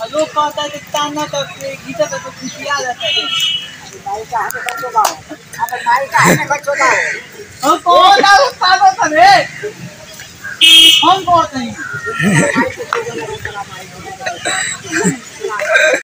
लोग कहता है कि ताना करके गीता तो खुशिया जाता है भाई का है बच्चों का अब भाई का है बच्चों का हम कौन है उस पागल था रे हम कौन नहीं